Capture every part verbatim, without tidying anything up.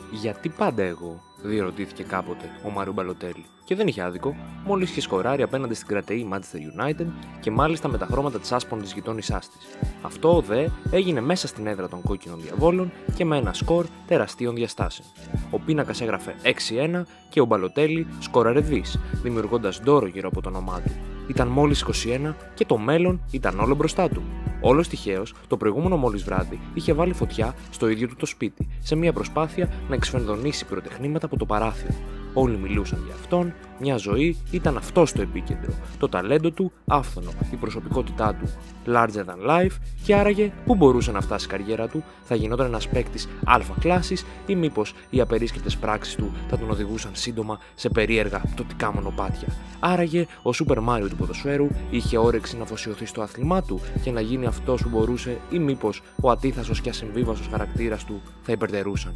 Γιατί πάντα εγώ, διερωτήθηκε κάποτε ο Μάριο Μπαλοτέλη. Και δεν είχε άδικο, μόλις είχε σκοράρει απέναντι στην κρατεή Manchester United και μάλιστα με τα χρώματα της άσπονης γειτόνισσάς της. Αυτό δε έγινε μέσα στην έδρα των κόκκινων διαβόλων και με ένα σκορ τεραστίων διαστάσεων. Ο πίνακας έγραφε έξι ένα και ο Μπαλοτέλη σκόραρε δις, δημιουργώντας ντόρο γύρω από το όνομά του. Ήταν μόλις είκοσι ένα και το μέλλον ήταν όλο μπροστά του. Όλος τυχαίως, το προηγούμενο μόλις βράδυ είχε βάλει φωτιά στο ίδιο του το σπίτι, σε μια προσπάθεια να εξφενδονήσει πυροτεχνήματα από το παράθυρο. Όλοι μιλούσαν για αυτόν, μια ζωή ήταν αυτό στο επίκεντρο. Το ταλέντο του, άφθονο, η προσωπικότητά του, larger than life, και άραγε πού μπορούσε να φτάσει η καριέρα του, θα γινόταν ένας παίκτης αλφα κλάσης ή μήπως οι απερίσκεπτες πράξεις του θα τον οδηγούσαν σύντομα σε περίεργα πτωτικά μονοπάτια. Άραγε ο Σούπερ Μάριο του ποδοσφαίρου είχε όρεξη να αφοσιωθεί στο άθλημά του και να γίνει αυτός που μπορούσε, ή μήπως ο ατίθασος και ασυμβίβαστος χαρακτήρας του θα υπερτερούσαν.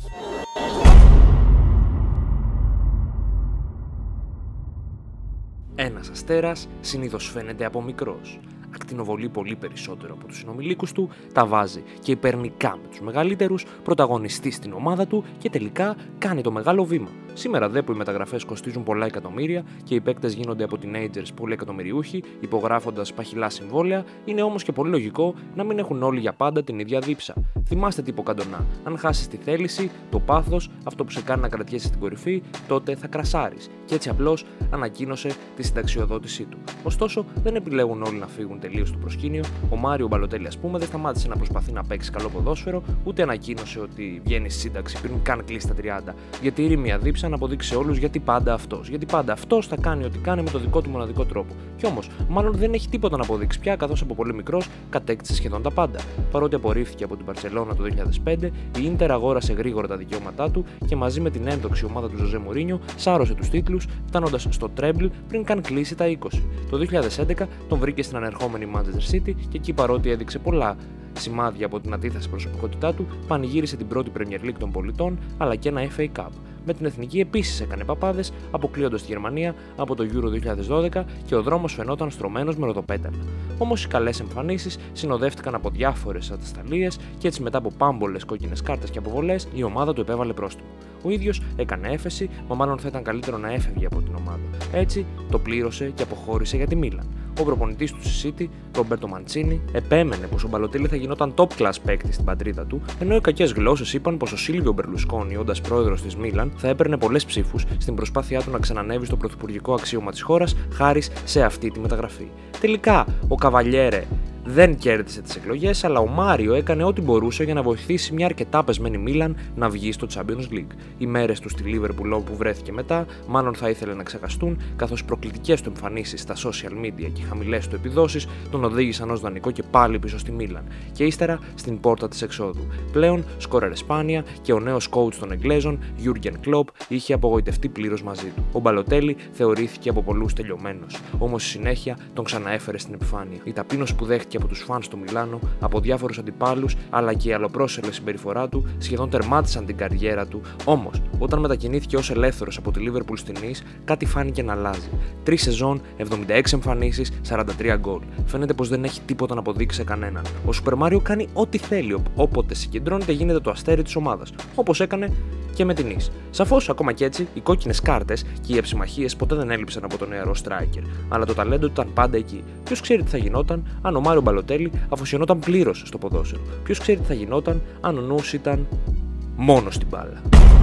Ένας αστέρας συνήθως φαίνεται από μικρός. Ακτινοβολεί πολύ περισσότερο από τους συνομιλίκους του, τα βάζει και υπερνικά με τους μεγαλύτερους, πρωταγωνιστεί στην ομάδα του και τελικά κάνει το μεγάλο βήμα. Σήμερα δε που οι μεταγραφές κοστίζουν πολλά εκατομμύρια και οι παίκτες γίνονται από teenagers πολύ εκατομμυριούχοι, υπογράφοντας παχυλά συμβόλαια, είναι όμως και πολύ λογικό να μην έχουν όλοι για πάντα την ίδια δίψα. Θυμάστε τι είπε ο Καντονά: αν χάσεις τη θέληση, το πάθος, αυτό που σε κάνει να κρατιέσαι στην κορυφή, τότε θα κρασάρεις. Και έτσι απλώς ανακοίνωσε τη συνταξιοδότησή του. Ωστόσο, δεν επιλέγουν όλοι να φύγουν τελείως στο προσκήνιο. Ο Μάριο Μπαλοτέλη, ας πούμε, δεν σταμάτησε να προσπαθεί να παίξει καλό ποδόσφαιρο, ούτε ανακοίνωσε ότι βγαίνει στη σύνταξη πριν καν κλείσει τα τριάντα. Γιατί ήρθε μια δίψα να αποδείξει σε όλους γιατί πάντα αυτός. Γιατί πάντα αυτός θα κάνει ό,τι κάνει με το δικό του μοναδικό τρόπο. Κι όμως, μάλλον δεν έχει τίποτα να αποδείξει πια, καθώς από πολύ μικρός κατέκτησε σχεδόν τα πάντα. Παρότι απορρίφθηκε από την Μπαρσελόνα το δύο χιλιάδες πέντε, η Ίντερ αγόρασε γρήγορα τα δικαιώματά του και μαζί με την ένδοξη ομάδα του Ζωζέ Μουρίνιο σάρωσε τους τίτλους, φτάνοντας στο τρέμπλ πριν καν κλείσει τα είκοσι. Το δύο χιλιάδες έντεκα τον βρήκε στην ανερχόμενη Manchester City και εκεί, παρότι έδειξε πολλά σημάδια από την αντίθεση προσωπικότητά του, πανηγύρισε την πρώτη Premier League των πολιτών αλλά και ένα εφ έι Cup. Με την εθνική επίσης έκανε παπάδες, αποκλείοντας τη Γερμανία από το Euro δύο χιλιάδες δώδεκα και ο δρόμος φαινόταν στρωμένος με ροδοπέταλα. Όμως οι καλές εμφανίσεις συνοδεύτηκαν από διάφορες ατασταλίες και έτσι μετά από πάμπολες κόκκινες κάρτες και αποβολές η ομάδα του επέβαλε πρόστιμο. Ο ίδιος έκανε έφεση, μα μάλλον θα ήταν καλύτερο να έφευγε από την ομάδα. Έτσι το πλήρωσε και αποχώρησε για τη Μίλαν. Ο προπονητής του στη City, Ρομπέρτο Μαντσίνι, επέμενε πως ο Μπαλοτέλη θα γινόταν top class παίκτη στην πατρίδα του, ενώ οι κακές γλώσσες είπαν πως ο Σίλβιο Μπερλουσκόνι, όντας πρόεδρος της Μίλαν, θα έπαιρνε πολλές ψήφους στην προσπάθειά του να ξανανεύει στο πρωθυπουργικό αξίωμα της χώρας χάρη σε αυτή τη μεταγραφή. Τελικά, ο Καβαλιέρε δεν κέρδισε τις εκλογές, αλλά ο Μάριο έκανε ό,τι μπορούσε για να βοηθήσει μια αρκετά πεσμένη Μίλαν να βγει στο Champions League. Οι μέρες του στη Liverpool όπου βρέθηκε μετά, μάλλον θα ήθελε να ξεχαστούν, καθώς οι προκλητικές του εμφανίσεις στα social media και οι χαμηλές του επιδόσεις τον οδήγησαν ως δανεικό και πάλι πίσω στη Μίλαν. Και ύστερα στην πόρτα της εξόδου. Πλέον σκόραρε σπάνια και ο νέος coach των Εγγλέζων, Jurgen Klopp, είχε απογοητευτεί πλήρως μαζί του. Ο Μπαλοτέλη θεωρήθηκε από πολλούς τελειωμένος, όμως στη συνέχεια τον ξαναέφερε στην επιφάνεια. Η ταπείνωση που δέχτηκε από τους φαν στο Μιλάνο, από διάφορους αντιπάλους, αλλά και η αλλοπρόσελη συμπεριφορά του σχεδόν τερμάτισαν την καριέρα του. Όμως, όταν μετακινήθηκε ως ελεύθερος από τη Liverpool στην Nice, κάτι φάνηκε να αλλάζει. Τρεις σεζόν, εβδομήντα έξι εμφανίσεις, σαράντα τρία γκολ. Φαίνεται πως δεν έχει τίποτα να αποδείξει σε κανέναν. Ο Σούπερ Μάριο κάνει ό,τι θέλει, όποτε συγκεντρώνεται γίνεται το αστέρι της ομάδας. Όπως έκανε και με την Nice. Σαφώς, ακόμα κι έτσι, οι κόκκινες κάρτες και οι εψιμαχίες ποτέ δεν έλειψαν από τον νεαρό striker. Αλλά το ταλέντο του ήταν πάντα εκεί. Ποιος ξέρει τι θα γινόταν αν ο Μάριο Μπαλοτέλη αφοσιωνόταν πλήρως στο ποδόσφαιρο. Ποιος ξέρει τι θα γινόταν αν ο νους ήταν μόνο στην μπάλα.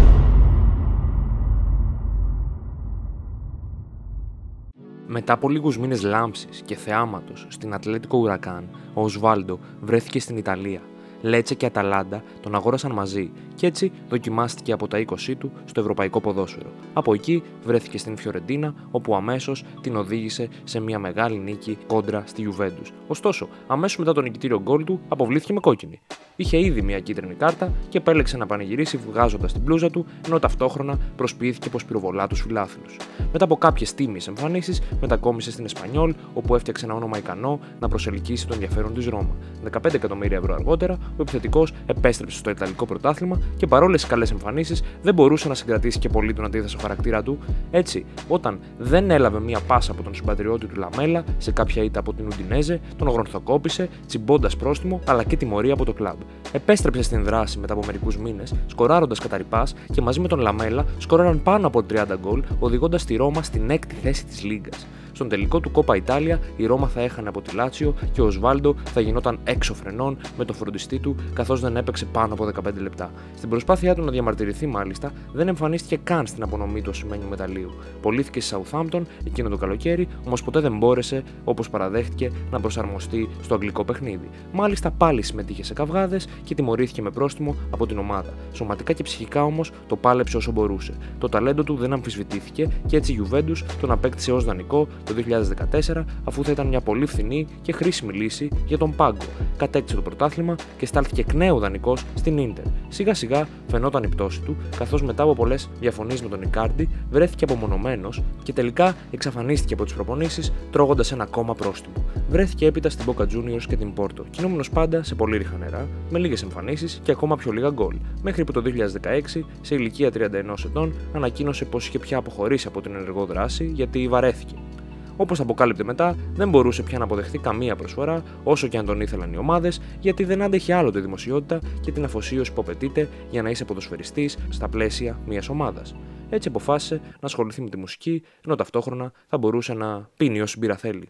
Μετά από λίγους μήνες λάμψης και θεάματος στην Ατλέτικο Ουρακάν, ο Οσβάλντο βρέθηκε στην Ιταλία. Λέτσε και Αταλάντα τον αγόρασαν μαζί και έτσι δοκιμάστηκε από τα είκοσι του στο ευρωπαϊκό ποδόσφαιρο. Από εκεί βρέθηκε στην Φιωρεντίνα, όπου αμέσως την οδήγησε σε μια μεγάλη νίκη κόντρα στη Γιουβέντους. Ωστόσο, αμέσως μετά το νικητήριο γκολ του αποβλήθηκε με κόκκινη. Είχε ήδη μια κίτρινη κάρτα και επέλεξε να πανηγυρίσει βγάζοντας την μπλούζα του, ενώ ταυτόχρονα προσποιήθηκε πως πυροβολά τους φιλάθλους. Μετά από κάποιες τίμιες εμφανίσεις, μετακόμισε στην Εσπανιόλ, όπου έφτιαξε ένα όνομα ικανό να προσελκύσει το ενδιαφέρον της Ρώμα. δεκαπέντε εκατομμύρια ευρώ αργότερα, ο επιθετικός επέστρεψε στο Ιταλικό πρωτάθλημα και παρόλες τις καλές εμφανίσεις δεν μπορούσε να συγκρατήσει και πολύ τον αντίθεσο χαρακτήρα του. Έτσι, όταν δεν έλαβε μία πάσα από τον συμπατριώτη του Λαμέλα σε κάποια ήττα από την Ουντινέζε, τον γρονθοκόπησε, τσιμπώντας πρόστιμο αλλά και τιμωρία από το κλαμπ. Επέστρεψε στην δράση μετά από μερικούς μήνες, σκοράροντας κατά ρηπάς και μαζί με τον Λαμέλα σκοράραν πάνω από τριάντα γκολ, οδηγώντας τη Ρώμα στην έκτη θέση της Λίγκας. Στον τελικό του Κόπα Ιτάλια, η Ρώμα θα έχανε από τη Λάτσιο και ο Οσβάλντο θα γινόταν έξω φρενών με τον φροντιστή του, καθώς δεν έπαιξε πάνω από δεκαπέντε λεπτά. Στην προσπάθειά του να διαμαρτυρηθεί, μάλιστα, δεν εμφανίστηκε καν στην απονομή του ασημένιου μεταλλείου. Πωλήθηκε στη Southampton εκείνο το καλοκαίρι, όμως ποτέ δεν μπόρεσε, όπως παραδέχτηκε, να προσαρμοστεί στο αγγλικό παιχνίδι. Μάλιστα, πάλι συμμετείχε σε καυγάδες και τιμωρήθηκε με πρόστιμο από την ομάδα. Σωματικά και ψυχικά όμως το πάλεψε όσο μπορούσε. Το ταλέντο του δεν αμφισβητήθηκε και έτσι η Juventus τον απέκτησε ως δανεικό το δύο χιλιάδες δεκατέσσερα, αφού θα ήταν μια πολύ φθηνή και χρήσιμη λύση για τον πάγκο. Κατέκτησε το πρωτάθλημα και στάλθηκε εκ νέου δανεικός στην Ίντερ. Σιγά σιγά φαινόταν η πτώση του, καθώς μετά από πολλές διαφωνίες με τον Ικάρντι βρέθηκε απομονωμένος και τελικά εξαφανίστηκε από τις προπονήσεις, τρώγοντας ένα ακόμα πρόστιμο. Βρέθηκε έπειτα στην Boca Juniors και την Porto, κινούμενος πάντα σε πολύ ρίχα νερά, με λίγες εμφανίσεις και ακόμα πιο λίγα γκολ. Μέχρι που το δύο χιλιάδες δεκαέξι, σε ηλικία τριάντα ενός ετών, ανακοίνωσε πως είχε πια αποχωρήσει από την ενεργό δράση γιατί βαρέθηκε. Όπως αποκάλυπτε μετά, δεν μπορούσε πια να αποδεχθεί καμία προσφορά, όσο και αν τον ήθελαν οι ομάδες, γιατί δεν άντεχε άλλο τη δημοσιότητα και την αφοσίωση που απαιτείται για να είσαι ποδοσφαιριστής στα πλαίσια μιας ομάδας. Έτσι αποφάσισε να ασχοληθεί με τη μουσική, ενώ ταυτόχρονα θα μπορούσε να πίνει όση μπύρα θέλει.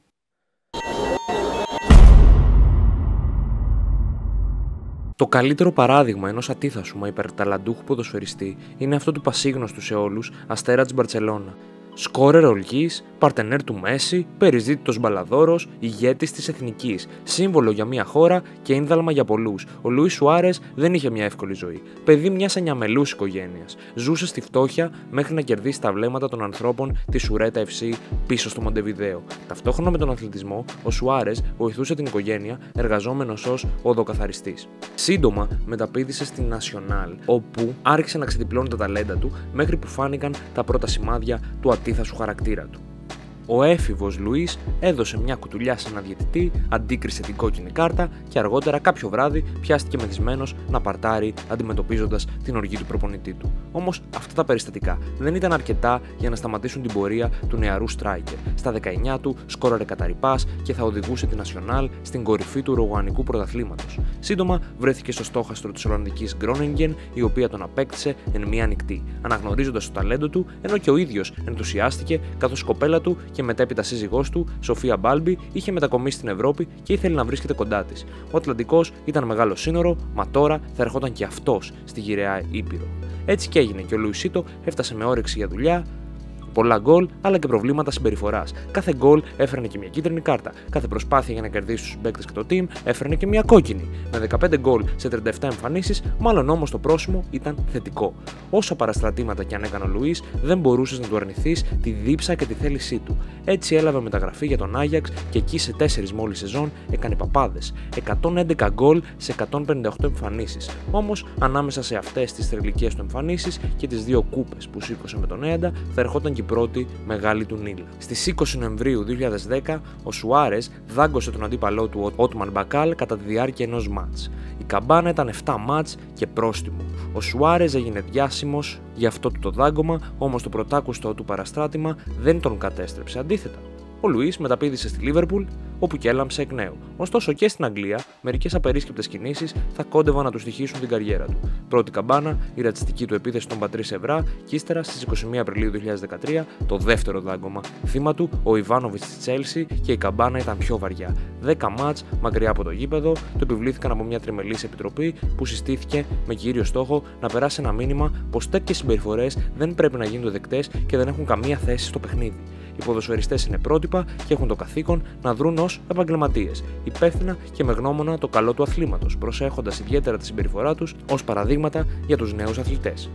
Το καλύτερο παράδειγμα ενός ατίθασου μα υπερταλαντούχου ποδοσφαιριστή είναι αυτό του πασίγνωστου σε όλους αστέρα της Μπαρτσελώνα. Σκόρερ ολγής, παρτενέρ του Μέση, περιζήτητος μπαλαδόρος, ηγέτης της εθνικής, σύμβολο για μια χώρα και ίνδαλμα για πολλούς. Ο Λουίς Σουάρες δεν είχε μια εύκολη ζωή. Παιδί μιας ανιαμελούς οικογένειας. Ζούσε στη φτώχεια μέχρι να κερδίσει τα βλέμματα των ανθρώπων της Σουρέτα εφ σι πίσω στο Μοντεβιδέο. Ταυτόχρονα με τον αθλητισμό, ο Σουάρες βοηθούσε την οικογένεια εργαζόμενος ως οδοκαθαριστής. Σύντομα μεταπήδησε στην Νασιονάλ, όπου άρχισε να ξεδιπλώνει τα ταλέντα του μέχρι που φάνηκαν τα πρώτα σημάδια του ατίθασου χαρακτήρα του. Ο έφηβος Λουίς έδωσε μια κουτουλιά σε ένα διαιτητή, αντίκρισε την κόκκινη κάρτα και αργότερα κάποιο βράδυ πιάστηκε μεθυσμένος να παρτάρει αντιμετωπίζοντας την οργή του προπονητή του. Όμως αυτά τα περιστατικά δεν ήταν αρκετά για να σταματήσουν την πορεία του νεαρού στράικερ. Στα δεκαεννιά του σκόραρε κατά ρηπάς και θα οδηγούσε την Νασιονάλ στην κορυφή του ρουγανικού πρωταθλήματος. Σύντομα βρέθηκε στο στόχαστρο της Ολλανδικής Γκρόνιγκεν, η οποία τον απέκτησε εν μία νυχτή, αναγνωρίζοντας το ταλέντο του, ενώ και ο ίδιος ενθουσιάστηκε καθώς η κοπέλα του και μετέπειτα σύζυγός του, Σοφία Μπάλμπι, είχε μετακομίσει στην Ευρώπη και ήθελε να βρίσκεται κοντά της. Ο Ατλαντικός ήταν μεγάλο σύνορο, μα τώρα θα ερχόταν και αυτός στη γυραιά Ήπειρο. Έτσι και έγινε και ο Λουισίτο έφτασε με όρεξη για δουλειά, πολλά γκολ αλλά και προβλήματα συμπεριφοράς. Κάθε γκολ έφερνε και μια κίτρινη κάρτα. Κάθε προσπάθεια για να κερδίσει τους παίκτες και το team έφερνε και μια κόκκινη. Με δεκαπέντε γκολ σε τριάντα επτά εμφανίσεις, μάλλον όμως το πρόσημο ήταν θετικό. Όσα παραστρατήματα κι αν έκανε ο Λουίς, δεν μπορούσες να του αρνηθείς τη δίψα και τη θέλησή του. Έτσι έλαβε μεταγραφή για τον Άγιαξ και εκεί σε τέσσερις μόλις σεζόν έκανε παπάδες. εκατόν έντεκα γκολ σε εκατόν πενήντα οκτώ εμφανίσεις. Όμως ανάμεσα σε αυτές τις τρελικές του εμφανίσεις και τις δύο κούπες που σήκωσε με τον Έντα, θα ερχόταν και πρώτη μεγάλη του νύλα. Στις είκοσι Νοεμβρίου δύο χιλιάδες δέκα, ο Σουάρες δάγκωσε τον αντίπαλό του Ότμαν Μπακάλ κατά τη διάρκεια ενός μάτς. Η καμπάνα ήταν επτά μάτς και πρόστιμο. Ο Σουάρες έγινε διάσημος για αυτό του το δάγκωμα, όμως το πρωτάκουστο του παραστράτημα δεν τον κατέστρεψε. Αντίθετα, ο Λουίς μεταπήδησε στη Λίβερπουλ, όπου και έλαμψε εκ νέου. Ωστόσο και στην Αγγλία, μερικές απερίσκεπτες κινήσεις θα κόντευαν να του στοιχήσουν την καριέρα του. Πρώτη καμπάνα, η ρατσιστική του επίθεση στον Πατρίς Εβρά, και ύστερα στις είκοσι μία Απριλίου δύο χιλιάδες δεκατρία το δεύτερο δάγκωμα. Θύμα του ο Ιβάνοβιτς της Τσέλσι και η καμπάνα ήταν πιο βαριά. δέκα μάτς μακριά από το γήπεδο, το επιβλήθηκαν από μια τριμελής επιτροπή που συστήθηκε με κύριο στόχο να περάσει ένα μήνυμα πως τέτοιες συμπεριφορές δεν πρέπει να γίνονται δεκτές και δεν έχουν καμία θέση στο παιχνίδι. Οι ποδοσφαιριστές είναι πρότυπα και έχουν το καθήκον να δρουν ως επαγγελματίες, υπεύθυνα και με γνώμονα το καλό του αθλήματος, προσέχοντας ιδιαίτερα τη συμπεριφορά τους ως παραδείγματα για τους νέους αθλητές.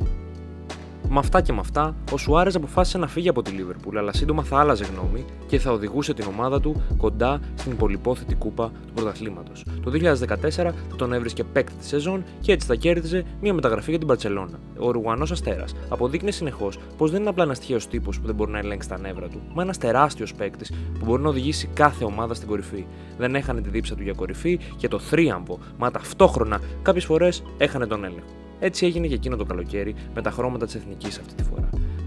Με αυτά και με αυτά, ο Σουάρες αποφάσισε να φύγει από τη Λίβερπουλ, αλλά σύντομα θα άλλαζε γνώμη και θα οδηγούσε την ομάδα του κοντά στην πολυπόθετη κούπα του πρωταθλήματος. Το δύο χιλιάδες δεκατέσσερα θα τον έβρισκε παίκτη τη σεζόν και έτσι θα κέρδιζε μια μεταγραφή για την Μπαρτσελώνα. Ο Ρουγανός Αστέρας αποδείκνυε συνεχώς πως δεν είναι απλά ένας τυχαίος τύπος που δεν μπορεί να ελέγξει τα νεύρα του, μα ένας τεράστιος παίκτης που μπορεί να οδηγήσει κάθε ομάδα στην κορυφή. Δεν έχανε τη δίψα του για κορυφή και το θρίαμβο, μα ταυτόχρονα κάποιες φορές έχανε τον έλεγχο. Έτσι έγινε και εκείνο το καλοκαίρι με τα χρώματα της εθνικής αυτή τη φορά.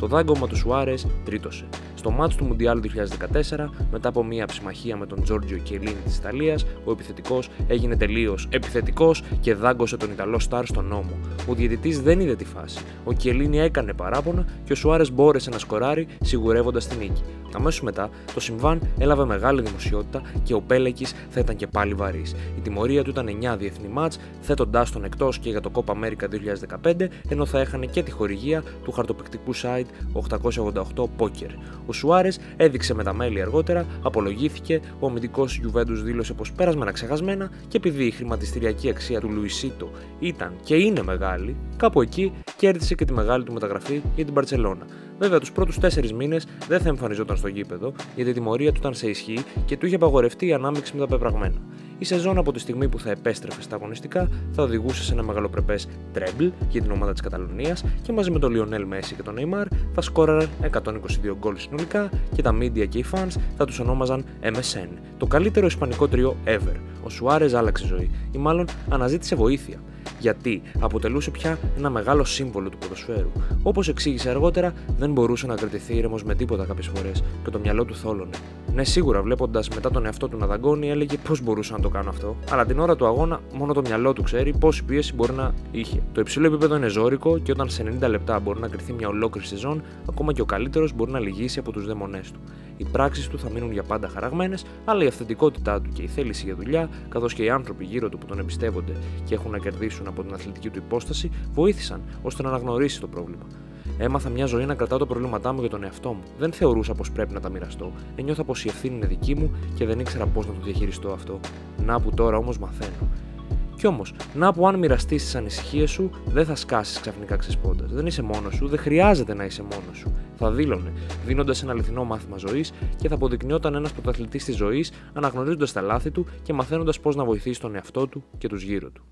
το δάγκωμα του Σουάρες τρίτωσε. Στο μάτς του Μουντιάλ δύο χιλιάδες δεκατέσσερα, μετά από μια ψημαχία με τον Τζόρτζιο Κιελίνι της Ιταλίας, ο επιθετικός έγινε τελείως επιθετικός και δάγκωσε τον Ιταλό στάρ στον ώμο. Ο διαιτητής δεν είδε τη φάση. Ο Κιελίνι έκανε παράπονα και ο Σουάρες μπόρεσε να σκοράρει, σιγουρεύοντας την νίκη. Αμέσως μετά, το συμβάν έλαβε μεγάλη δημοσιότητα και ο Πέλεκης θα ήταν και πάλι βαρύς. Η τιμωρία του ήταν εννιά διεθνή μάτς, θέτοντάς τον εκτός και για το Copa America δύο χιλιάδες δεκαπέντε, ενώ θα έχανε και τη χορηγία του χαρτοπαικτικού site οκτακόσια ογδόντα οκτώ Poker. Ο Σουάρες έδειξε με τα μέλη αργότερα, απολογήθηκε, ο αμυντικός Γιουβέντους δήλωσε πως πέρασμενα ξεχασμένα και επειδή η χρηματιστηριακή αξία του Λουισίτο ήταν και είναι μεγάλη, κάπου εκεί κέρδισε και τη μεγάλη του μεταγραφή για την Μπαρτσελώνα. Βέβαια, τους πρώτους τέσσερις μήνες δεν θα εμφανιζόταν στο γήπεδο, γιατί η τιμωρία του ήταν σε ισχύ και του είχε απαγορευτεί η ανάμειξη με τα πεπραγμένα. Η σεζόν από τη στιγμή που θα επέστρεφε στα αγωνιστικά θα οδηγούσε σε ένα μεγαλοπρεπές τρέμπλ για την ομάδα της Καταλωνίας και μαζί με τον Λιονέλ Μέση και τον Νεϊμάρ θα σκόραραν εκατόν είκοσι δύο γκολ συνολικά και τα media και οι fans θα τους ονόμαζαν εμ ες εν, το καλύτερο ισπανικό τριό ever. Ο Σουάρες άλλαξε ζωή ή μάλλον αναζήτησε βοήθεια. Γιατί αποτελούσε πια ένα μεγάλο σύμβολο του ποδοσφαίρου. Όπως εξήγησε αργότερα, δεν μπορούσε να κρατηθεί ήρεμος με τίποτα κάποιες φορές και το μυαλό του θόλωνε. Ναι, σίγουρα βλέποντας μετά τον εαυτό του να δαγκώνει, έλεγε πώς μπορούσα να το κάνω αυτό. Αλλά την ώρα του αγώνα, μόνο το μυαλό του ξέρει πόση πίεση μπορεί να είχε. Το υψηλό επίπεδο είναι ζώρικο και όταν σε ενενήντα λεπτά μπορεί να κρυθεί μια ολόκληρη σεζόν, ακόμα και ο καλύτερος μπορεί να λυγίσει από τους δαιμονές του. Οι πράξεις του θα μείνουν για πάντα χαραγμένες, αλλά η αυθεντικότητά του και η θέληση για δουλειά, καθώς και οι άνθρωποι γύρω του που τον εμπιστεύονται και έχουν να κερδίσουν από την αθλητική του υπόσταση, βοήθησαν ώστε να αναγνωρίσει το πρόβλημα. Έμαθα μια ζωή να κρατάω τα προβλήματά μου για τον εαυτό μου. Δεν θεωρούσα πως πρέπει να τα μοιραστώ. Ένιωθα πως η ευθύνη είναι δική μου και δεν ήξερα πώς να το διαχειριστώ αυτό. Να που τώρα όμως μαθαίνω. Κι όμως, να που αν μοιραστείς τις ανησυχίες σου, δεν θα σκάσεις ξαφνικά ξεσπώντας. Δεν είσαι μόνος σου, δεν χρειάζεται να είσαι μόνος σου. Θα δήλωνε, δίνοντας ένα αληθινό μάθημα ζωής και θα αποδεικνυόταν ένας πρωταθλητής της ζωής, αναγνωρίζοντας τα λάθη του και μαθαίνοντας πώς να βοηθήσει τον εαυτό του και τους γύρω του.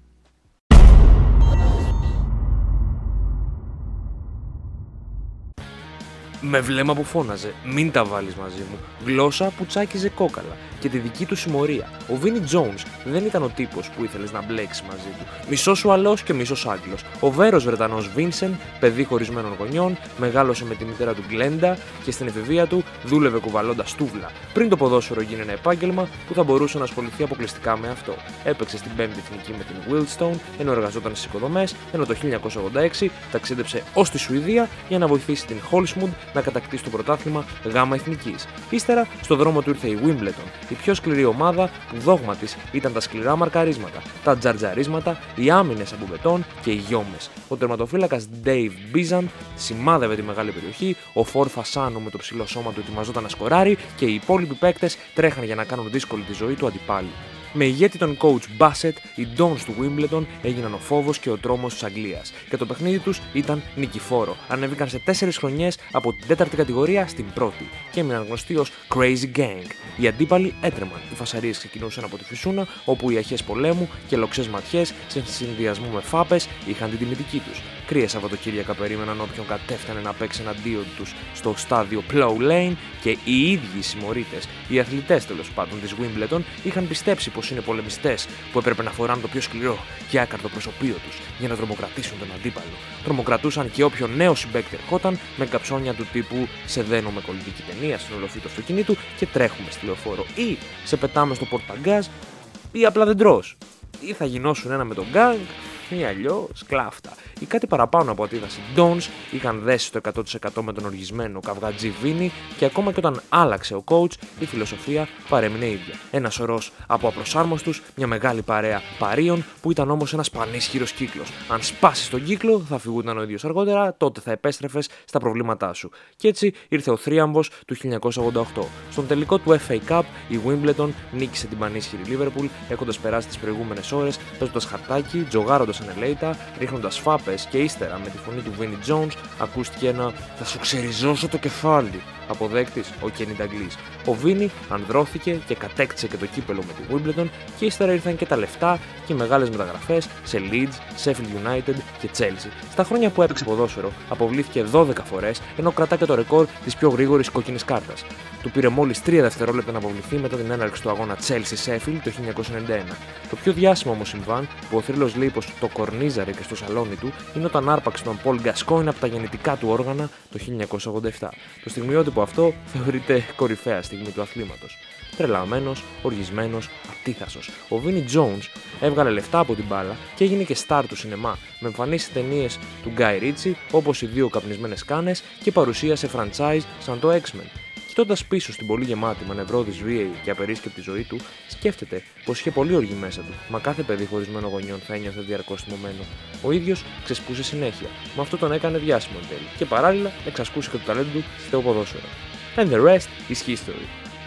Με βλέμμα που φώναζε, μην τα βάλεις μαζί μου, γλώσσα που τσάκιζε κόκαλα και τη δική του συμμορία. Ο Βίνι Τζόουνς δεν ήταν ο τύπος που ήθελες να μπλέξεις μαζί του. Μισός Ουαλός και μισός Άγγλος. Ο Βέρος Βρετανός Βίνσεν, παιδί χωρισμένων γονιών, μεγάλωσε με τη μητέρα του Γκλέντα και στην εφηβεία του δούλευε κουβαλώντας τούβλα. Πριν το ποδόσφαιρο γίνει ένα επάγγελμα που θα μπορούσε να ασχοληθεί αποκλειστικά με αυτό. Έπαιξε στην πέμπτη εθνική με την Wilstone ενώ εργαζόταν στις οικοδομές, ενώ το χίλια εννιακόσια ογδόντα έξι ταξίδεψε ως τη Σουηδία για να βοηθήσει την Χόλσμουντ να κατακτήσει το πρωτάθλημα γάμα εθνικής. Ύστερα, στο δρόμο του ήρθε η Wimbledon, η πιο σκληρή ομάδα που δόγμα της ήταν τα σκληρά μαρκαρίσματα, τα τζαρτζαρίσματα, οι άμυνες από μπετόν και οι γιόμες. Ο τερματοφύλακας Dave Bizant σημάδευε τη μεγάλη περιοχή, ο Φορ Φασάνο με το ψηλό σώμα του ετοιμαζόταν να σκοράρει και οι υπόλοιποι παίκτες τρέχαν για να κάνουν δύσκολη τη ζωή του αντιπάλου. Με ηγέτη τον coach Bassett, οι Dons του Wimbledon έγιναν ο φόβος και ο τρόμος της Αγγλίας και το παιχνίδι τους ήταν νικηφόρο. Ανέβηκαν σε τέσσερις χρονιές από την τέταρτη κατηγορία στην πρώτη και έμειναν γνωστοί ως Crazy Gang. Οι αντίπαλοι έτρεμαν. Οι φασαρίες ξεκινούσαν από τη Φυσούνα, όπου οι αρχές πολέμου και λοξές ματιές, σε συνδυασμό με φάπες, είχαν την τιμητική τους. Κρύα Σαββατοκύριακα περίμεναν όποιον κατέφτανε να παίξει εναντίον τους στο στάδιο Plough Lane και οι ίδιοι οι συμμορίτες, οι αθλητές τέλος πάντων της Wimbledon, είχαν πιστέψει πως είναι πολεμιστές που έπρεπε να φοράνε το πιο σκληρό και άκαρτο προσωπείο τους για να τρομοκρατήσουν τον αντίπαλο. Τρομοκρατούσαν και όποιον νέο συμπαίκτη ερχόταν με καψόνια του τύπου «Σε δένω με κολλητική ταινία» στην οροφή του αυτοκινήτου και τρέχουμε στη λεωφόρο, ή «Σε πετάμε στο πορταγκάζ» ή απλά δεν τρως. Ή θα γινώσουν ένα με τον γκάγκ ή αλλιώς κλάφτα. Οι κάτι παραπάνω από αντίδραση Dons είχαν δέσει το εκατό τοις εκατό με τον οργισμένο καυγατζή Βίνι και ακόμα και όταν άλλαξε ο coach, η φιλοσοφία παρέμεινε ίδια. Ένα σωρός από απροσάρμοστους, μια μεγάλη παρέα παρείων που ήταν όμως ένας πανίσχυρος κύκλος. Αν σπάσεις τον κύκλο, θα φυγούταν ο ίδιος αργότερα, τότε θα επέστρεφες στα προβλήματά σου. Και έτσι ήρθε ο θρίαμβος του χίλια εννιακόσια ογδόντα οκτώ. Στον τελικό του εφ έι Cup, η Wimbledon νίκησε την πανίσχυρη Liverpool έχοντας περάσει τις προηγούμενες ώρες παίζοντας χαρτάκι, τζογάροντας ανελαίητα, ρίχνοντας φάπες και ύστερα με τη φωνή του Vinnie Jones ακούστηκε ένα «Θα σου ξεριζώσω το κεφάλι». Αποδέκτης ο Kenny Dalglish. Ο Βίνι ανδρώθηκε και κατέκτησε και το κύπελο με τη Wimbledon και ύστερα ήρθαν και τα λεφτά και οι μεγάλες μεταγραφές σε Leeds, Sheffield United και Chelsea. Στα χρόνια που έπαιξε ποδόσφαιρο αποβλήθηκε δώδεκα φορές ενώ κρατά και το ρεκόρ της πιο γρήγορης κόκκινης κάρτας. Του πήρε μόλις τρία δευτερόλεπτα να αποβληθεί μετά την έναρξη του αγώνα Chelsea-Sheffield το χίλια εννιακόσια ενενήντα ένα. Το πιο διάσημο όμως συμβάν που ο θρύλος λέει πως το κορνίζαρε και στο σαλόνι του είναι όταν άρπαξε τον Paul Gascoigne από τα γεννητικά του όργανα το χίλια εννιακόσια ογδόντα επτά. Το στιγμιότυπο αυτό θεωρείται κορυφαία στιγμή του αθλήματος. Τρελαμένος, οργισμένος, ατίθασος. Ο Vinnie Jones έβγαλε λεφτά από την μπάλα και έγινε και στάρ του σινεμά, με εμφανίσεις σε ταινίες του Guy Ritchie όπως Οι Δύο Καπνισμένες Κάνες και παρουσία σε franchise σαν το X-Men. Κοιτώντας πίσω στην πολύ γεμάτη μανευρώδης βίαιη και απερίσκεπτη ζωή του, σκέφτεται πως είχε πολύ οργή μέσα του, μα κάθε παιδί χωρισμένο γονιών θα ένιωθε διαρκώς θυμωμένο. Ο ίδιος ξεσπούσε συνέχεια, με αυτό τον έκανε διάσημο εν τέλει, και παράλληλα εξασκούσε και το ταλέντο του στο ποδόσφαιρο. And the rest is history.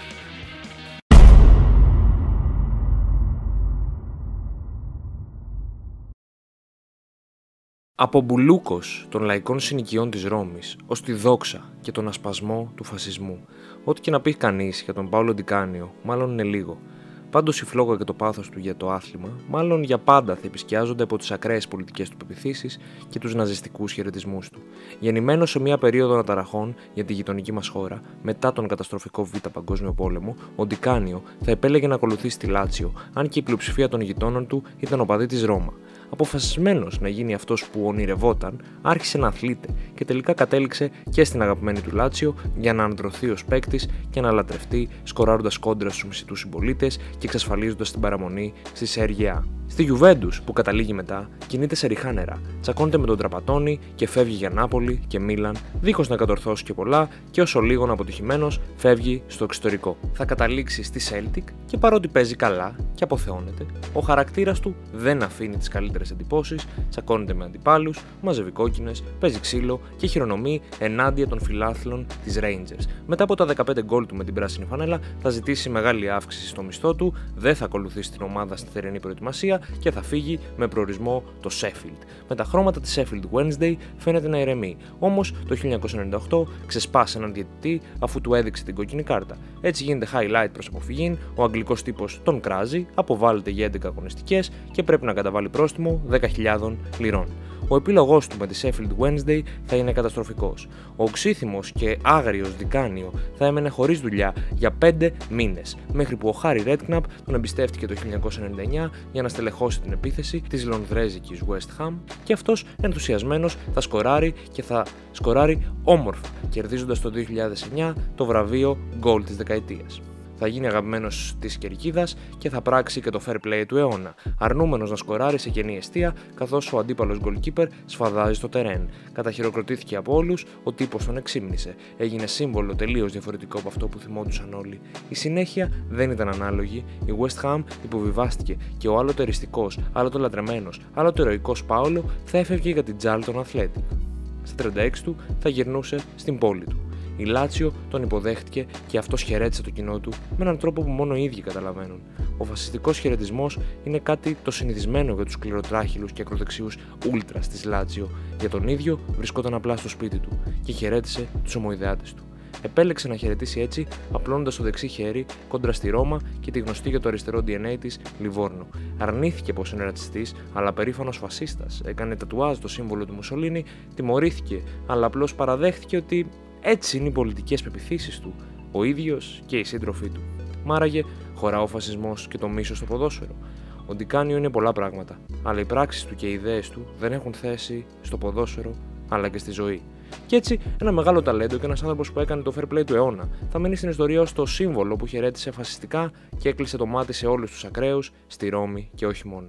Από μπουλούκος των λαϊκών συνοικιών της Ρώμης ως τη δόξα και τον ασπασμό του φασισμού. Ό,τι και να πει κανείς για τον Πάολο Ντικάνιο, μάλλον είναι λίγο. Πάντως η φλόγα και το πάθος του για το άθλημα, μάλλον για πάντα θα επισκιάζονται από τις ακραίες πολιτικές του πεποιθήσεις και τους ναζιστικούς χαιρετισμούς του. Γεννημένος σε μια περίοδο αναταραχών για τη γειτονική μας χώρα, μετά τον καταστροφικό Β' Παγκόσμιο Πόλεμο, ο Ντικάνιο θα επέλεγε να ακολουθήσει τη Λάτσιο, αν και η πλειοψηφία των γειτόνων του ήταν οπαδοί της Ρώμα. Αποφασισμένος να γίνει αυτός που ονειρευόταν, άρχισε να αθλείται και τελικά κατέληξε και στην αγαπημένη του Λάτσιο για να ανδρωθεί ως παίκτης και να λατρευτεί, σκοράροντας κόντρα στους μισητούς συμπολίτες και εξασφαλίζοντας την παραμονή στη Σέρια Α. Στη Γιουβέντους, που καταλήγει μετά, κινείται σε ριχά νερά, τσακώνεται με τον Τραπατόνι και φεύγει για Νάπολη και Μίλαν, δίχως να κατορθώσει και πολλά, και όσο λίγον αποτυχημένος φεύγει στο εξωτερικό. Θα καταλήξει στη Celtic και παρότι παίζει καλά και αποθεώνεται, ο χαρακτήρας του δεν αφήνει τις καλύτερες εντυπώσεις, τσακώνεται με αντιπάλους, μαζεύει κόκκινες, παίζει ξύλο και χειρονομεί ενάντια των φιλάθλων της Rangers. Μετά από τα δεκαπέντε γκολ του με την πράσινη φανέλα, θα ζητήσει μεγάλη αύξηση στο μισθό του, δεν θα ακολουθήσει την ομάδα στη θερινή προετοιμασία και θα φύγει με προορισμό το Sheffield. Με τα χρώματα της Sheffield Wednesday φαίνεται να ηρεμεί, όμως το χίλια εννιακόσια ενενήντα οκτώ ξεσπάσει έναν διαιτητή αφού του έδειξε την κόκκινη κάρτα. Έτσι γίνεται highlight προς αποφυγή, ο αγγλικός τύπος τον κράζει, αποβάλλεται για έντεκα αγωνιστικές και πρέπει να καταβάλει πρόστιμο δέκα χιλιάδες λιρών. Ο επίλογός του με τη Sheffield Wednesday θα είναι καταστροφικός. Ο οξύθυμος και άγριος Ντικάνιο θα έμενε χωρίς δουλειά για πέντε μήνες, μέχρι που ο Χάρι Ρέντκναπ τον εμπιστεύτηκε το χίλια εννιακόσια ενενήντα εννιά για να στελεχώσει την επίθεση της λονδρέζικης West Ham και αυτός ενθουσιασμένος θα σκοράρει και θα σκοράρει όμορφα, κερδίζοντας το δύο χιλιάδες εννιά το βραβείο γκολ της δεκαετίας. Θα γίνει αγαπημένος της κερκίδας και θα πράξει και το fair play του αιώνα, αρνούμενος να σκοράρει σε κενή εστία καθώς ο αντίπαλος goalkeeper σφαδάζει στο τερέν. Καταχειροκροτήθηκε από όλους, ο τύπος τον εξήμνησε. Έγινε σύμβολο τελείως διαφορετικό από αυτό που θυμόντουσαν όλοι. Η συνέχεια δεν ήταν ανάλογη, η West Ham υποβιβάστηκε και ο άλλοτε εριστικός, άλλοτε λατρεμένος, άλλοτε ηρωικός Πάολο θα έφευγε για την Charlton Athletic. Στα τριάντα έξι του θα γυρνούσε στην πόλη του. Η Λάτσιο τον υποδέχτηκε και αυτός χαιρέτησε το κοινό του με έναν τρόπο που μόνο οι ίδιοι καταλαβαίνουν. Ο φασιστικός χαιρετισμός είναι κάτι το συνηθισμένο για τους σκληροτράχυλους και ακροδεξιούς ούλτρας της Λάτσιο. Για τον ίδιο βρισκόταν απλά στο σπίτι του και χαιρέτησε τους ομοειδεάτες του. Επέλεξε να χαιρετήσει έτσι, απλώνοντας το δεξί χέρι κόντρα στη Ρώμα και τη γνωστή για το αριστερό ντι εν έι της Λιβόρνο. Αρνήθηκε πως είναι ρατσιστής, αλλά περήφανος φασίστας. Έκανε τατουάζ το σύμβολο του Μουσολίνι, τιμωρήθηκε, αλλά απλώς παραδέχθηκε ότι έτσι είναι οι πολιτικές πεποιθήσεις του, ο ίδιος και οι σύντροφοί του. Μάραγε, χωρά ο φασισμός και το μίσος στο ποδόσφαιρο. Ο Ντικάνιο είναι πολλά πράγματα, αλλά οι πράξεις του και οι ιδέες του δεν έχουν θέση στο ποδόσφαιρο, αλλά και στη ζωή. Και έτσι, ένα μεγάλο ταλέντο και ένας άνθρωπος που έκανε το fair play του αιώνα θα μείνει στην ιστορία ως το σύμβολο που χαιρέτησε φασιστικά και έκλεισε το μάτι σε όλους τους ακραίους, στη Ρώμη και όχι μόνο.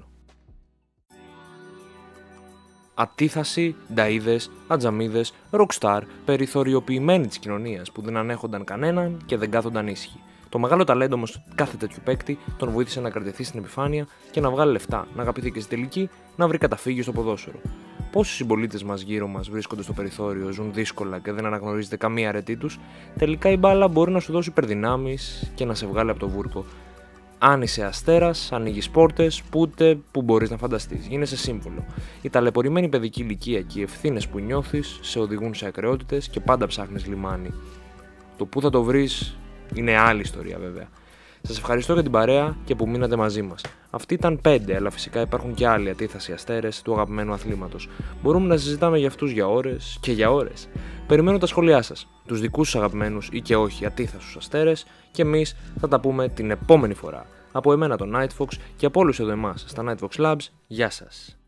Αντίθαση, νταΐδες, ατζαμίδες, ροκστάρ, περιθωριοποιημένοι της κοινωνίας που δεν ανέχονταν κανέναν και δεν κάθονταν ήσυχοι. Το μεγάλο ταλέντο όμως κάθε τέτοιου παίκτη τον βοήθησε να κρατηθεί στην επιφάνεια και να βγάλει λεφτά, να αγαπηθεί και στη τελική να βρει καταφύγιο στο ποδόσφαιρο. Πόσοι συμπολίτες μας γύρω μας βρίσκονται στο περιθώριο, ζουν δύσκολα και δεν αναγνωρίζεται καμία αρετή τους, τελικά η μπάλα μπορεί να σου δώσει υπερδυνάμεις και να σε βγάλει από το βούρκο. Αν είσαι αστέρας, ανοίγεις πόρτες που ούτε που μπορείς να φανταστείς. Γίνεσαι σύμβολο. Η ταλαιπωρημένη παιδική ηλικία και οι ευθύνες που νιώθεις σε οδηγούν σε ακραιότητες και πάντα ψάχνεις λιμάνι. Το πού θα το βρεις είναι άλλη ιστορία βέβαια. Σας ευχαριστώ για την παρέα και που μείνατε μαζί μας. Αυτοί ήταν πέντε, αλλά φυσικά υπάρχουν και άλλοι αντίθασοι αστέρες του αγαπημένου αθλήματος. Μπορούμε να συζητάμε για αυτούς για ώρες και για ώρες. Περιμένω τα σχόλιά σας, τους δικούς σας αγαπημένους ή και όχι αντίθασους αστέρες, και εμείς θα τα πούμε την επόμενη φορά. Από εμένα τον Nightfox και από όλους εδώ εμάς στα Nightfox Labs, γεια σας.